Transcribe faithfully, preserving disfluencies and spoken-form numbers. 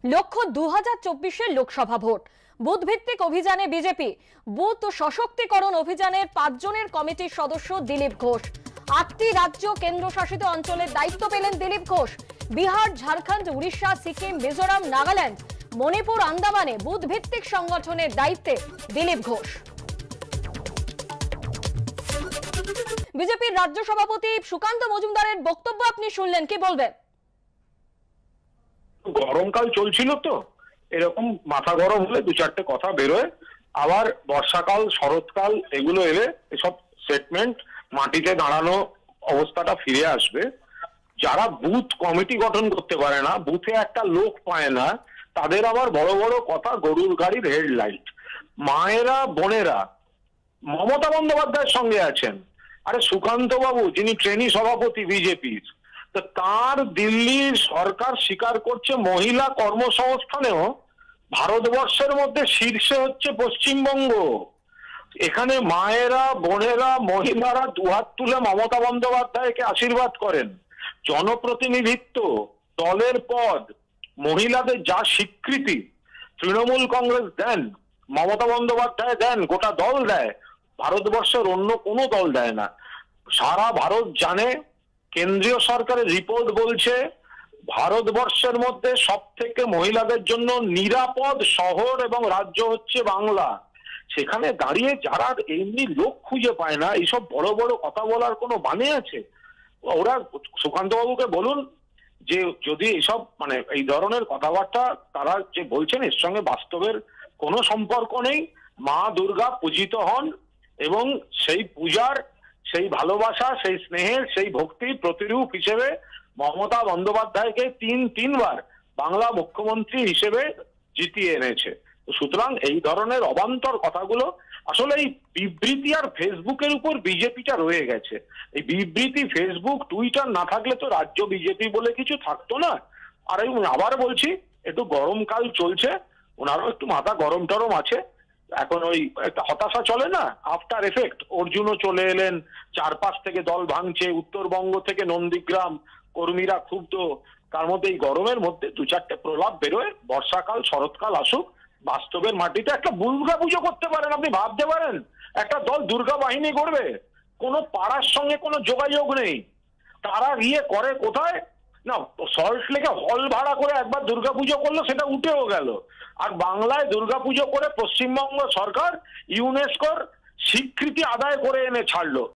লক্ষ্য দু হাজার চব্বিশের লোকসভা ভোট। বুথ ভিত্তিক অভিযানে বিজেপি। বুথ সশক্তিকরণ অভিযানের পাঁচজনের কমিটির সদস্য দিলীপ ঘোষ। আটটি রাজ্য কেন্দ্রশাসিত অঞ্চলের দায়িত্ব পেলেন দিলীপ ঘোষ। বিহার, ঝাড়খণ্ড, উড়িষ্যা, সিকিম, মিজোরাম, নাগাল্যান্ড, মণিপুর, আন্দামানে বুথ ভিত্তিক সংগঠনের দায়িত্বে দিলীপ ঘোষ। বিজেপির রাজ্য সভাপতি সুকান্ত মজুমদারের বক্তব্য আপনি শুনলেন, কি বলবেন? গরমকাল চলছিল তো, এরকম মাথা গরম হলে দু চারটে কথা বেরোয়। আবার বর্ষাকাল, শরৎকাল এগুলো এলে এসব স্টেটমেন্ট মাটিতে দাঁড়ানো অবস্থাটা ফিরে আসবে। যারা বুথ কমিটি গঠন করতে পারে না, বুথে একটা লোক পায় না, তাদের আবার বড় বড় কথা, গরুর গাড়ির হেডলাইট। মায়েরা, বোনেরা মমতা বন্দ্যোপাধ্যায়ের সঙ্গে আছেন। আরে সুকান্ত বাবু, যিনি ট্রেনি সভাপতি বিজেপির, তো তার দিল্লির সরকার স্বীকার করছে মহিলা কর্মসংস্থানেও ভারতবর্ষের মধ্যে শীর্ষে হচ্ছে পশ্চিমবঙ্গ। এখানে মায়েরা, বোনেরা, মহিলারা দুহাত তুলে মমতা বন্দ্যোপাধ্যায়কে আশীর্বাদ করেন। জনপ্রতিনিধিত্ব, দলের পদ, মহিলাদের যা স্বীকৃতি তৃণমূল কংগ্রেস দেন, মমতা বন্দ্যোপাধ্যায় দেন, গোটা দল দেয়, ভারতবর্ষের অন্য কোনো দল দেয় না। সারা ভারত জানে, কেন্দ্রীয় সরকারের রিপোর্ট বলছে ভারতবর্ষের মধ্যে সব থেকে মহিলাদের জন্য নিরাপদ শহর এবং রাজ্য হচ্ছে বাংলা। সেখানে দাঁড়িয়ে যারা এমনি লোক খুঁজে পায় না, এইসব বড় বড় কথা বলার কোনো মানে আছে? ওরা সুকান্ত বাবুকে বলুন যে যদি এইসব মানে এই ধরনের কথাবার্তা তারা যে বলছেন এর সঙ্গে বাস্তবের কোনো সম্পর্ক নেই। মা দুর্গা পূজিত হন এবং সেই পূজার, সেই ভালোবাসা, সেই স্নেহের, সেই ভক্তির প্রতিরূপ হিসেবে মমতা বন্দ্যোপাধ্যায়কে তিন তিনবার বাংলা মুখ্যমন্ত্রী হিসেবে জিতিয়ে এনেছে। সুতরাং এই ধরনের অবান্তর কথাগুলো আসলে এই বিবৃতি আর ফেসবুকের উপর বিজেপিটা রয়ে গেছে। এই বিবৃতি, ফেসবুক, টুইটার না থাকলে তো রাজ্য বিজেপি বলে কিছু থাকতো না। আর এই আবার বলছি, একটু গরমকাল চলছে, ওনারও একটু মাথা গরম টরম আছে। এখন ওই একটা হতাশা চলে না, আফটার এফেক্ট। অর্জুনও চলে এলেন, চারপাশ থেকে দল ভাঙছে, উত্তরবঙ্গ থেকে নন্দীগ্রাম কর্মীরা ক্ষুব্ধ। তার মধ্যে এই গরমের মধ্যে দু চারটে প্রলাপ বেরোয়। বর্ষাকাল, শরৎকাল আসুক, বাস্তবের মাটিতে একটা দুর্গা পুজো করতে পারেন। আপনি ভাবতে পারেন একটা দল দুর্গা বাহিনী করবে? কোনো পাড়ার সঙ্গে কোনো যোগাযোগ নেই। তারা গিয়ে করে কোথায় না, সল্ট লেকে হল ভাড়া করে একবার দুর্গাপুজো করলো, সেটা উঠেও গেল। আর বাংলায় দুর্গাপুজো করে পশ্চিমবঙ্গ সরকার ইউনেস্কোর স্বীকৃতি আদায় করে এনে ছাড়লো।